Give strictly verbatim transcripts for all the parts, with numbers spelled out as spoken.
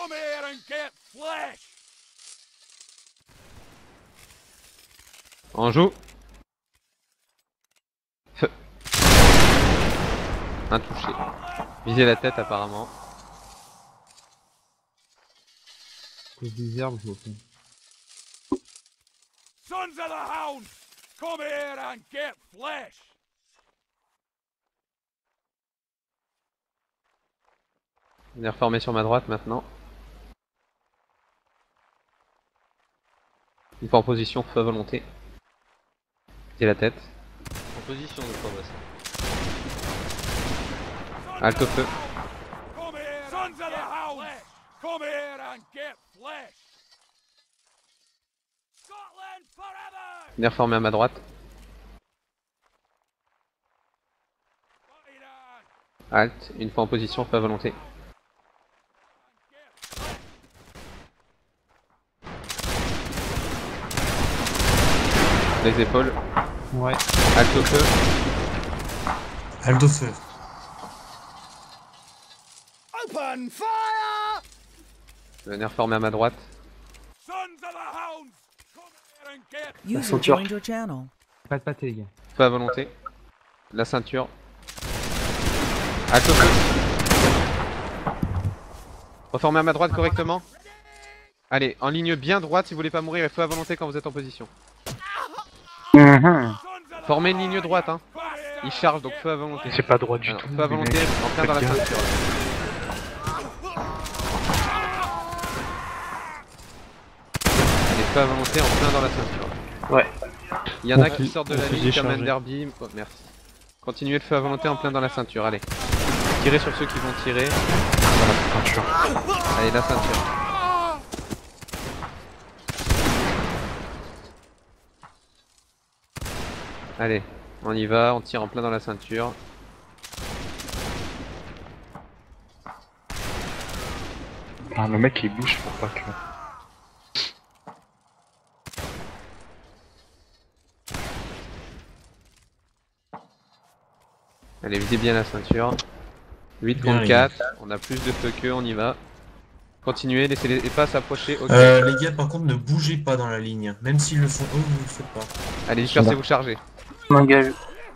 On joue. Feu. Un touché. Visez la tête apparemment. Cause des herbes, je vois pas. Sons of the Hound, come here and get flesh. On est reformé sur ma droite maintenant. Une fois en position, feu à volonté. Visez la tête. En position de quoi bah ça. Halte au feu. Come here, sons of the Hound, come here and get flesh. Scotland forever. On est reformé à ma droite. Halte. Une fois en position, feu à volonté. Les épaules. Ouais. Halte au feu. Halte au feu. Open fire! Venez reformer à ma droite. Sons of the Hounds, come here and get. User ceinture. joined your channel. Pas de pâté, les gars. Feu à volonté. La ceinture. Halte au feu. Reformez à ma droite correctement. Allez, en ligne bien droite si vous voulez pas mourir et feu à volonté quand vous êtes en position. Mmh. Formez une ligne droite hein. Il charge donc feu à volonté. C'est pas droit du Alors, tout. feu à volonté en plein dans la ceinture. là. Allez, feu à volonté en plein dans la ceinture. Ouais. Il y en a On qui fait- sortent de on la fait ligne comme décharger. Enderby. Oh, merci. Continuez le feu à volonté en plein dans la ceinture, allez. Tirez sur ceux qui vont tirer. Dans la ceinture. Allez, la ceinture. Allez, on y va, on tire en plein dans la ceinture. Ah, le mec il bouge pour pas que. Allez, visez bien la ceinture. huit Bien, contre les quatre, on a plus de feu qu'eux, on y va. Continuez, laissez les pas s'approcher. Ok. Euh, les gars, par contre, ne bougez pas dans la ligne. Même s'ils le font eux, vous le faites pas. Allez, dispersez-vous, chargez. M'engage.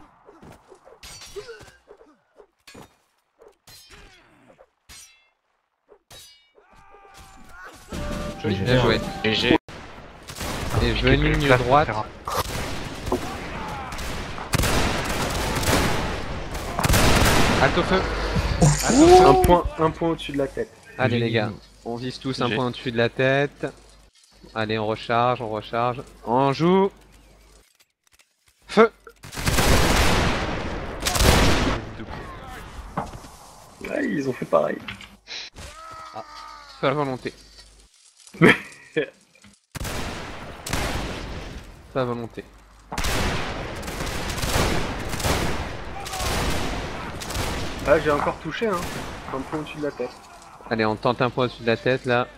Joli, Bien bien joué. G G. Et je veux une ligne droite. Halte au feu. Un point, un point au-dessus de la tête. Allez les gars, on vise tous un G. point au-dessus de la tête. Allez, on recharge, on recharge. On joue. Feu. Ouais, ils ont fait pareil. Feu à volonté. Feu à volonté. Ah, j'ai encore touché, hein. Un point au-dessus de la tête. Allez, on tente un point au-dessus de la tête là.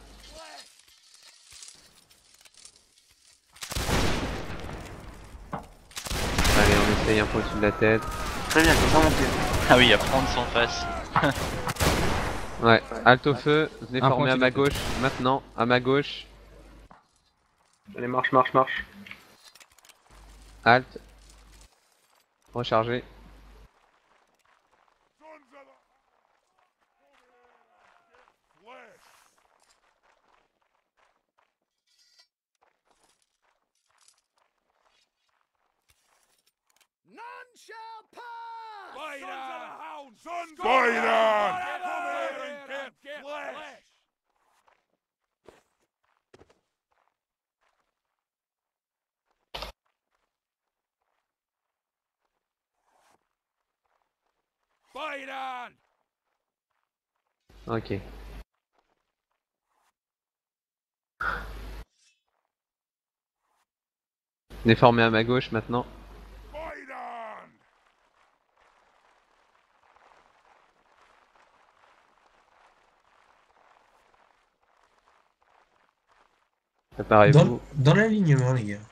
Allez, on essaye un point au-dessus de la tête. Très bien, faut pas monter. Ah oui, à prendre sans face. Ouais, halte au feu, venez Un former point à au-dessus ma de la gauche, maintenant, à ma gauche. Allez, marche, marche, marche. Halte. Recharger. None shall pass! Fight on! Sons of the Hound! Sons Fight on! Come here and get, get flesh! flesh. Fight on! Ok. Venez former à ma gauche maintenant. Fight on! Préparez-vous. Dans, dans l'alignement, les gars.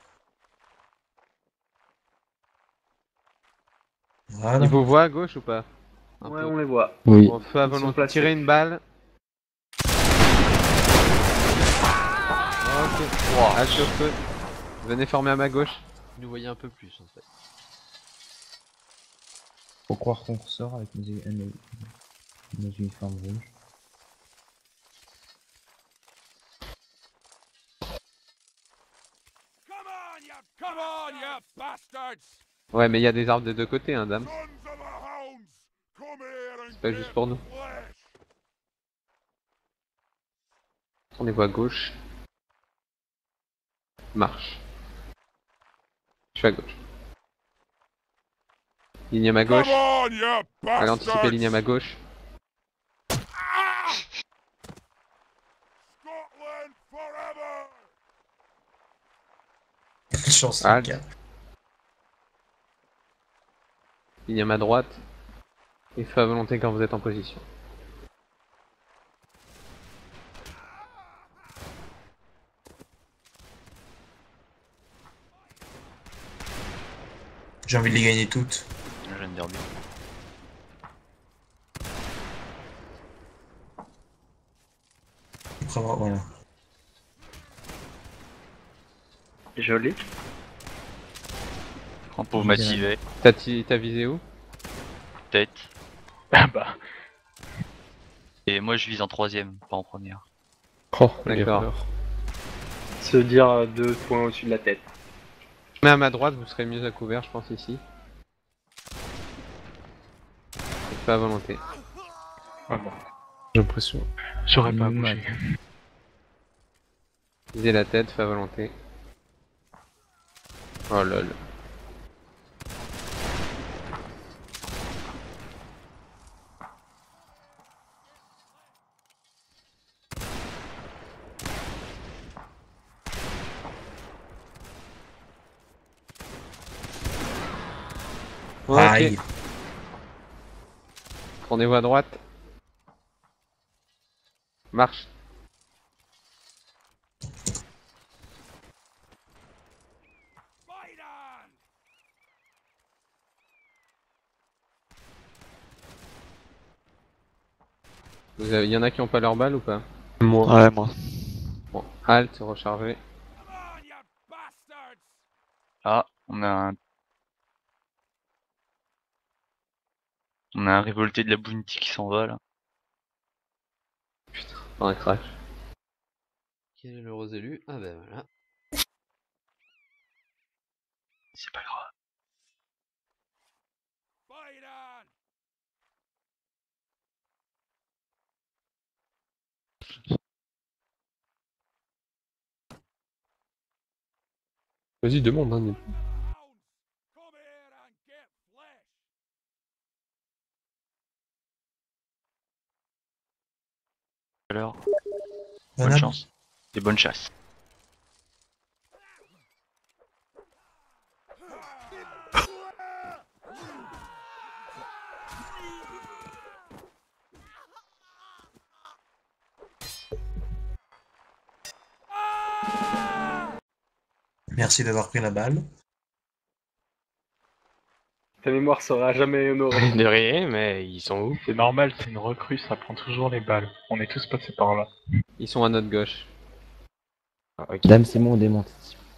Voilà. Il vous voit à gauche ou pas? Un Ouais, peu. on les voit. Oui. On feu à Ils sont volonté. placés. Tirez une balle. Wow. Halte sur feu. Venez former à ma gauche. Vous nous voyez un peu plus en fait. Faut croire qu'on ressort avec nos, nos, nos uniformes rouges. Come on, you, come on, you bastards! Ouais, mais il y a des arbres des deux côtés, hein, dame. Sons of a hounds, come here and C'est pas get juste pour nous. flesh. Tournez-vous à gauche. Marche. Je suis à gauche. Ligne à ma Come gauche. on, you Allez, anticiper, ligne à ma bastards! gauche. Ah! Scotland forever! Quelle chance, Ah, les gars. Ligne à ma droite. Et feu à volonté quand vous êtes en position. J'ai envie de les gagner toutes. Je viens de dire bien. Après avoir, voilà. Joli. Prends pour massiver. T'as ti- t'as visé où? Tête. Ah bah. Et moi je vise en troisième, pas en première. Oh, D'accord. Se dire euh, deux points au-dessus de la tête. Mais à ma droite, vous serez mieux à couvert, je pense, ici. Et feu à volonté. Ah bon. J'ai l'impression. J'aurais pas Mal. bougé. Visez la tête, feu à volonté. Oh lol. Ok. Aïe. Tournez-vous à droite. Marche. Fight on! Vous avez... Y en a qui ont pas leur balle ou pas? Ouais, moi. Bon, halte, recharger. Come on, you bastards! Ah, on a un... On a un révolté de la Bounty qui s'en va là. Pas un crash. Quel est l'heureux élu? Ah ben voilà. C'est pas grave. Fight on! Vas-y, demande, hein. Hounds, come here and get flesh. Alors, bonne Madame, chance. Et bonne chasse. merci d'avoir pris la balle. Ta mémoire sera jamais honorée. De rien, mais ils sont où? C'est normal, c'est une recrue, ça prend toujours les balles. On est tous passés par là. Ils sont à notre gauche. Ah, ok. Dame, c'est bon, on démonte.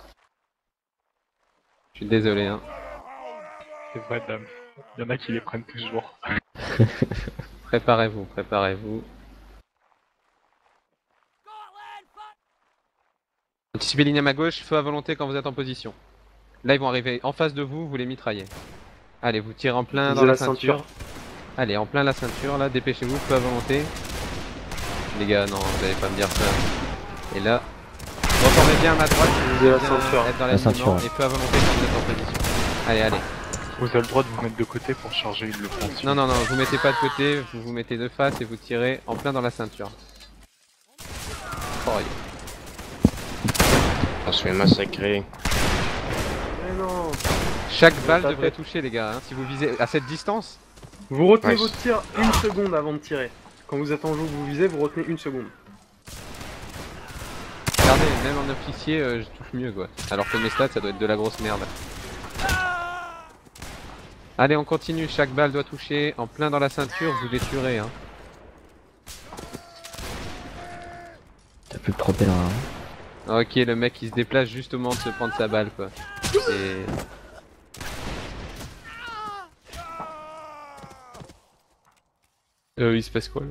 Je suis désolé, hein. C'est vrai, dame. Il y en a qui les prennent toujours. Préparez-vous, préparez-vous. Anticipez ligne à ma gauche, feu à volonté quand vous êtes en position. Là, ils vont arriver en face de vous, vous les mitraillez. Allez, vous tirez en plein dans Visez la, la ceinture. ceinture. Allez, en plein la ceinture, là, dépêchez-vous, feu à volonté. Les gars, non, vous allez pas me dire ça. Et là, retournez bien à ma droite, Visez la bien ceinture. être dans La l'alignement, ceinture, ouais. et feu à volonté quand vous êtes en position. Allez, allez. Vous avez le droit de vous mettre de côté pour charger une l'offensive. Non, non, non, vous mettez pas de côté, vous vous mettez de face et vous tirez en plein dans la ceinture. Oh, On se fait massacrer. Mais non. chaque balle Pas devrait vrai. toucher, les gars, hein, si vous visez à cette distance. Vous retenez Ouais. votre tir une seconde avant de tirer. Quand vous êtes en joue, vous visez, vous retenez une seconde. Regardez, même en officier, euh, je touche mieux, quoi. Alors que mes stats, ça doit être de la grosse merde. Allez, on continue, chaque balle doit toucher en plein dans la ceinture, vous les tuerez, hein. T'as plus de propellants, hein. Ok, le mec qui se déplace juste au moment de se prendre sa balle quoi. C'est... Euh, il se passe quoi là?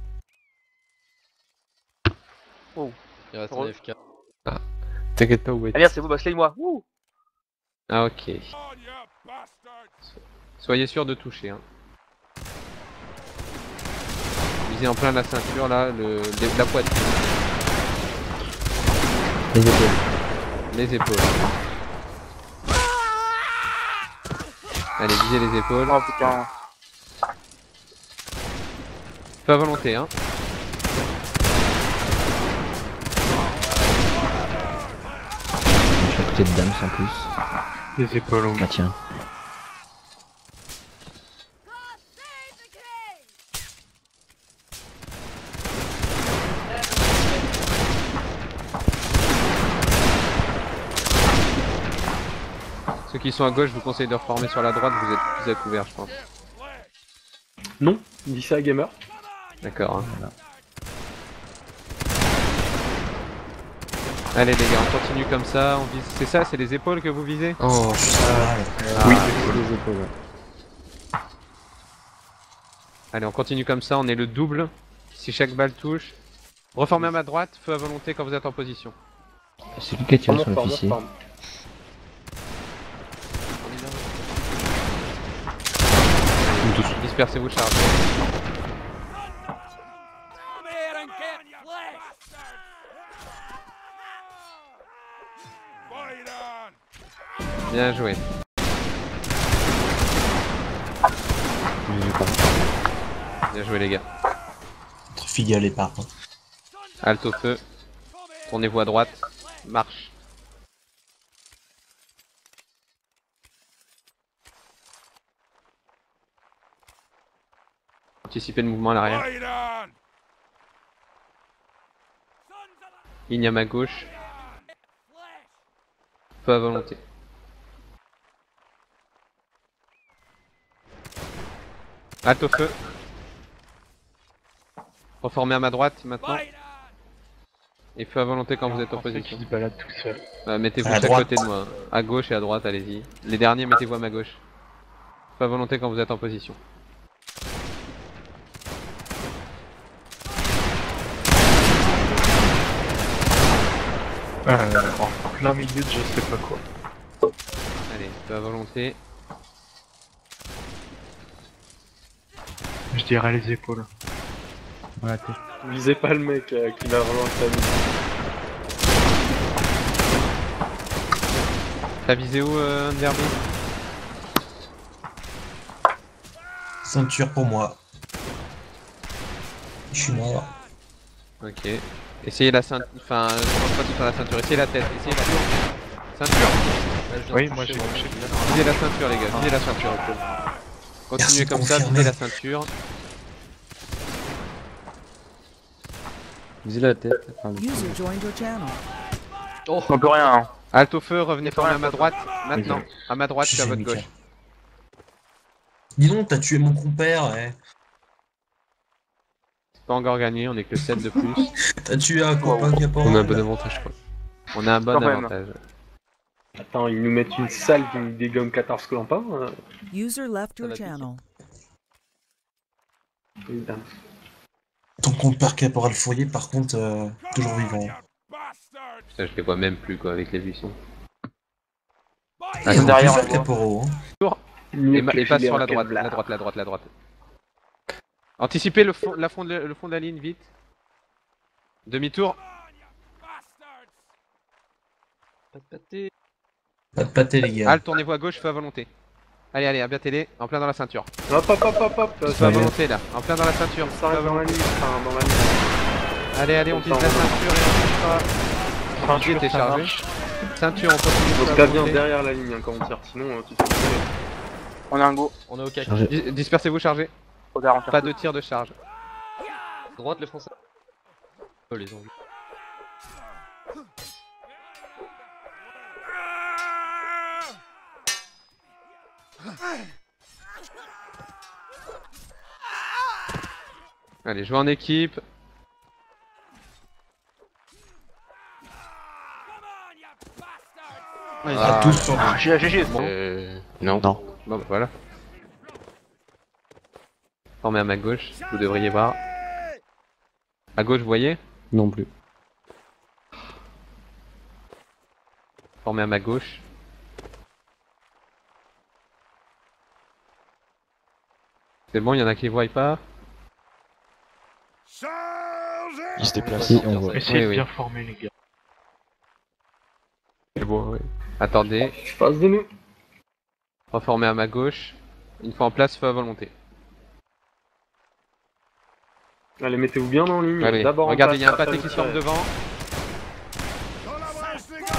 Oh. Il reste Re- un F K. Ah, t'inquiète pas où est. Ah merde, c'est vous, bah slay-moi. Wouh. Ah ok. On, you bastards! Soyez sûr de toucher hein. Visez en plein la ceinture là, le... les- la poitrine. Les épaules. Les épaules. Allez, visez les épaules. Oh putain. Pas à volonté hein. Je suis à côté de Dams en plus. Les épaules. Ah tiens. Ceux qui sont à gauche, je vous conseille de reformer sur la droite, vous êtes plus à couvert je pense. Non, dis ça à Gamer. D'accord. Hein. Allez les gars, on continue comme ça, on vise. C'est ça, c'est les épaules que vous visez? Oh, je suis mal. Oui, les épaules. Ouais. Allez, on continue comme ça, on est le double. Si chaque balle touche. Reformez à ma droite, feu à volonté quand vous êtes en position. C'est lui qui a tiré On sur reforme, on l'officier. reforme. Dispersez-vous, chargez. Come here and get fleshed! Fight on! Bien joué. Bien joué les gars. Entre Figal et par. Halte au feu. Tournez-vous à droite. Marche. Anticipez le mouvement à l'arrière. Fight on! Ligne à ma gauche. Feu à volonté. Halte au feu. Reformez à ma droite maintenant. Et feu à volonté quand vous êtes en Français position. qui se balade tout seul. Euh, mettez-vous À chaque droite. côté de moi. À gauche et à droite, allez-y. Les derniers, mettez-vous à ma gauche. Feu à volonté quand vous êtes en position. Euh, en plein milieu de je sais pas quoi. Allez, feu à volonté. Je dirais les épaules. Dans la tête. Visez pas le mec euh, qui va relancer la mise. T'as visé où, euh, Underby? Ceinture pour moi. Je suis mort. Ok. Essayez la ceinture. Enfin, je pense pas que ce soit la ceinture. Essayez la tête. Essayez la tête. Ceinture. Oui, moi j'ai touché. Visez la ceinture, les gars. Visez la ceinture. Continuez Merci, comme ça. confirmé. Visez la ceinture. Visez la tête. Enfin, le- User joined your channel. On peut rien. Hein. Halte au feu. Revenez former à ma droite. Maintenant. Oui, À ma droite, Je puis à suis votre Mika. gauche. Dis donc, t'as tué mon compère, eh. C'est pas encore gagné. On est que sept de plus. T'as tué un copain caporal. On a un bon avantage, je crois. On a un bon Quand même. avantage. Attends, ils nous mettent une salle qui nous dégomme quatorze clampins. Euh... User left your va piquer. channel. évidemment. Ton compère caporal Fourier, par contre, euh, toujours vivant. You bastards! Putain, je les vois même plus, quoi, avec les buissons. Fight Ah, ils ont derrière, plusieurs on voit. caporaux, hein. Mieux Et, ma- que et les passe filets sur en la droite, Kevlar. la droite, la droite, la droite, Anticipez le fond, la fond de, le fond de la ligne, vite. Demi-tour. bastards! Pas de pâté. Pas de pâté, les gars. Halte, tournez-vous à gauche, feu à volonté. Allez, allez, à bien télé, en plein dans la ceinture. Hop hop hop hop hop. Feu à Ouais. volonté là, en plein dans la ceinture. On Feu à s'arrête dans la volonté. nuit, enfin dans la nuit. Allez, allez, on vise la ceinture et on poussera. Ceinture, T'es ça chargé. marche. Ceinture, on continue. Faut feu que à t'as bien volonté. derrière la ligne hein, quand on tire, sinon euh, tu te fais tirer. On a un go. On est au cac. Chargé. Dis- Dispersez-vous, chargez. Faut garantir. Pas de tir de charge. Droite les français. Oh les zombies. Allez, jouez en équipe. Ah, À tous sur Ah, G G. Bon. Euh... Non. Bon bah voilà. Formé à ma gauche, vous devriez voir. À gauche, vous voyez? Non plus. Formé à ma gauche. C'est bon, il y en a qui voient pas? Chargez! se déplace. Si, on voit. Essayez Oui, de oui. bien former les gars. C'est bon, oui. Attendez, Face de nous. reformer à ma gauche. Une fois en place, feu à volonté. Allez, mettez-vous bien en ligne. Allez, D'abord en regardez, il y a un place, pâté après, qui se forme vous tirez. devant. Dans la brèche, les gars!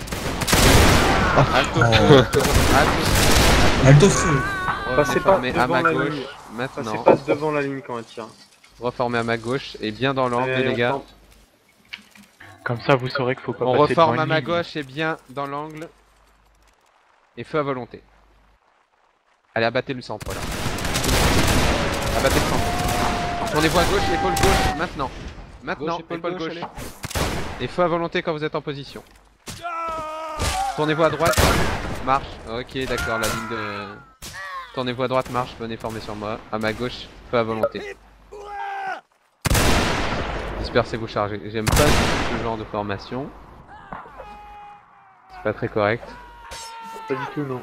Alto Oh. feu. Alto feu. Alto Passez feu. pas Reformer à devant ma la gauche. ligne. Maintenant. Passez pas devant la ligne quand elle tire. Reformer à ma gauche et bien dans l'angle, Allez, les on gars. tente. Comme ça, vous saurez qu'il faut pas On passer reforme devant à une ma ligne. gauche et bien dans l'angle. Et feu à volonté. Allez, abattez le centre là. Abattez le centre. Tournez-vous à gauche, épaule gauche, maintenant. Maintenant, Gauche, épaule épaule gauche, gauche. Et feu à volonté quand vous êtes en position. Tournez-vous à droite, marche. Ok, d'accord, la ligne de... Tournez-vous à droite, marche, venez former sur moi. À ma gauche, feu à volonté. Dispersez-vous, chargez. J'aime pas ce genre de formation. C'est pas très correct. Pas du tout, non.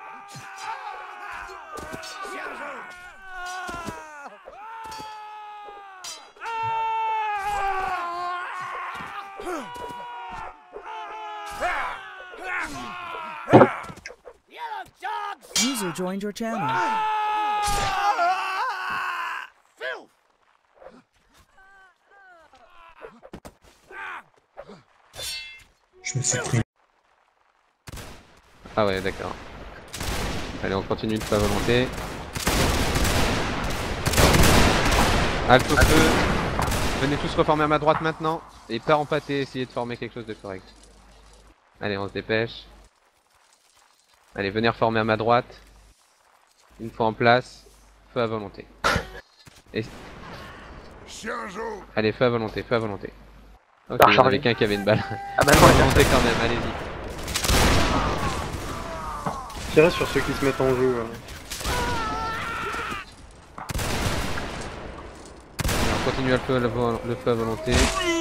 User joined your channel. Filth! Je me suis pris. Ah ouais, d'accord. Allez, on continue de feu à volonté. Halte au feu. Venez tous reformer à ma droite maintenant. Et pas en pâté, essayez de former quelque chose de correct. Allez, on se dépêche. Allez, venez reformer à ma droite. Une fois en place, feu à volonté. Et... Chien jaune! Allez, feu à volonté, feu à volonté. Ok, Par il y en avait chargé. qu'un qui avait une balle. Ah bah Feu à non, volonté quand même, allez-y. Tirez sur ceux qui se mettent en jeu. euh. On continue à le feu, le vo- le feu à volonté.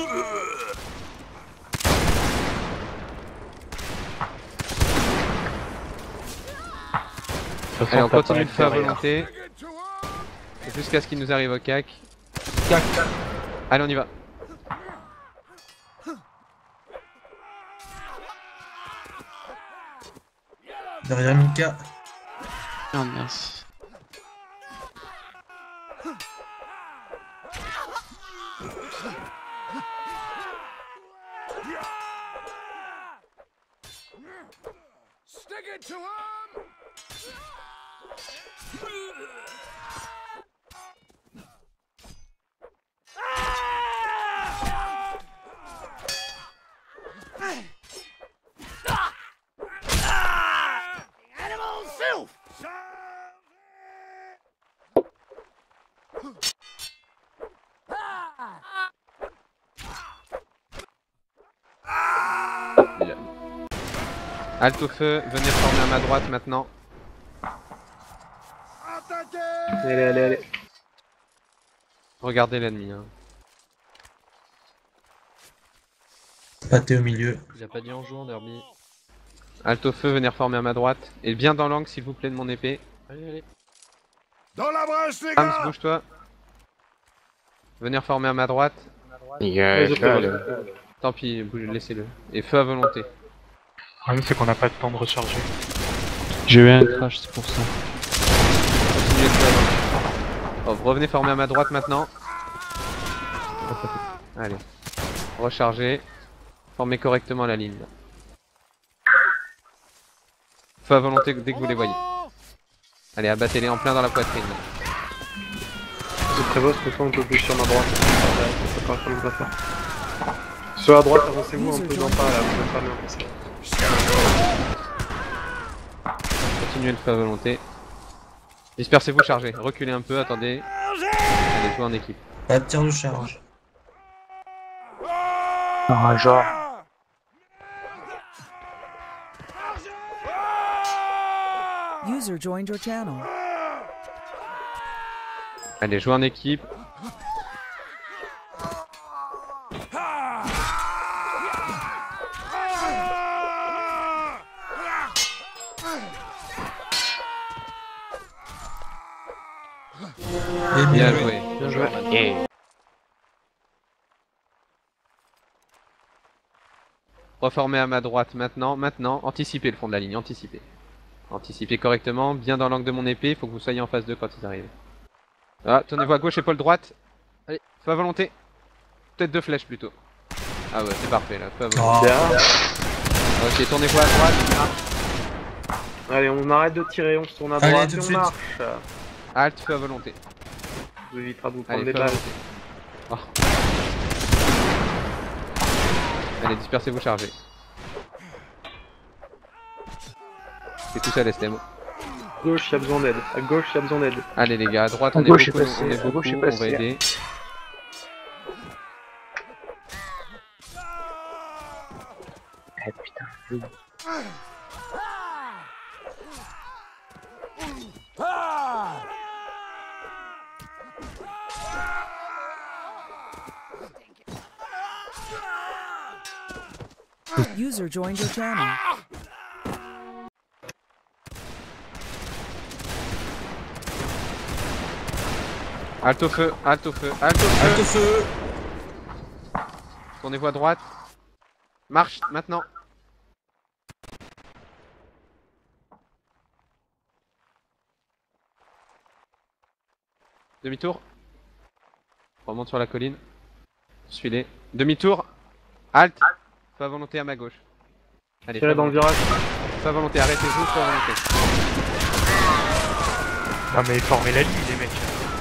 Ça sent Allez, on pas continue pas le feu à derrière. volonté. Jusqu'à ce qu'il nous arrive au cac. Allez, on y va. Derrière Mika. Oh mince. Stick it to him! Animal filth! Halte au feu, venez former à ma droite maintenant. Attaquez! Allez, allez, allez. Regardez l'ennemi. Hein. Pâté au milieu. Il a pas dit en jouant, Derby. Halte au feu, venez reformer à ma droite. Et bien dans l'angle s'il vous plaît de mon épée. Allez, allez. Dans la brèche, les Hams, gars! bouge-toi. Venez reformer à ma droite. Ouais, je peux, là. Tant pis, bouge- laissez-le. Et feu à volonté. Le problème, c'est qu'on n'a pas de temps de recharger. J'ai eu un crash, c'est pour ça. Continuez le feu à volonté. Oh, revenez former à ma droite maintenant. Allez. Rechargez. Formez correctement la ligne. Là. Feu à volonté dès que vous les voyez. Allez, abattez-les en plein dans la poitrine. C'est très beau, ce un peu plus sur ma droite. C'est pas comme ça faire. Sur la droite, avancez-vous un peu dans pas là, vous pouvez pas me passer. Continuez le feu à volonté. Dispersez-vous, chargez. Reculez un peu, attendez. Allez, jouez en équipe. Pas de tir de charge. Ah, genre. User joined your channel. Allez, jouer en équipe. Et Bien bien joué. Bien joué. Et... Reformer à ma droite maintenant, maintenant, anticipez le fond de la ligne, anticipez. Anticipez correctement, bien dans l'angle de mon épée, il faut que vous soyez en face d'eux quand ils arrivent. Ah, tournez-vous à gauche, épaule droite. Allez, feu à volonté. Peut-être deux flèches plutôt. Ah ouais, c'est parfait là, feu à volonté. Oh, Bien. Ok, tournez-vous à droite, on marche. Allez, on arrête de tirer, on se tourne à Allez, droite tout et de on suite. marche. Halte, feu à volonté. Ça vous évitera de vous prendre Allez, des feu à balles. volonté. Oh. Allez, dispersez-vous, chargez. C'est tout ça, S T M. À gauche, il y a besoin d'aide. À gauche, il y a besoin d'aide. Allez les gars, à droite À on est gauche, beaucoup, c'est passé, on est à beaucoup, gauche, c'est on va passé. aider. Eh putain. User joined your channel. Halte au feu, halte au feu, halte au feu. halte au feu. Tournez-vous à droite. Marche maintenant. Demi-tour. On remonte sur la colline. Suivez-les. Demi-tour. Halte. Feu à volonté à ma gauche. Allez, Tirez feu à dans le volonté. virage. Feu à volonté, arrêtez-vous, feu à volonté. Non mais formez la ligne les mecs.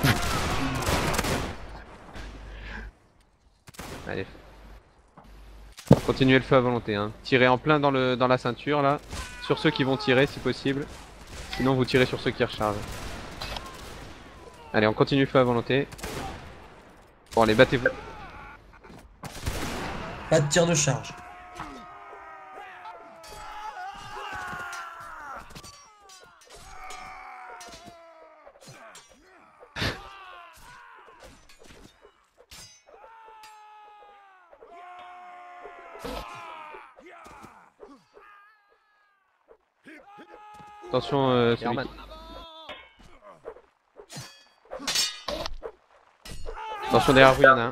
Allez. Continuez le feu à volonté. Hein. Tirez en plein dans, le, dans la ceinture là. Sur ceux qui vont tirer si possible. Sinon vous tirez sur ceux qui rechargent. Allez, on continue le feu à volonté. Bon allez, battez-vous. Pas de tir de charge. Attention, euh, celui qui... Attention derrière vous, il y en a un.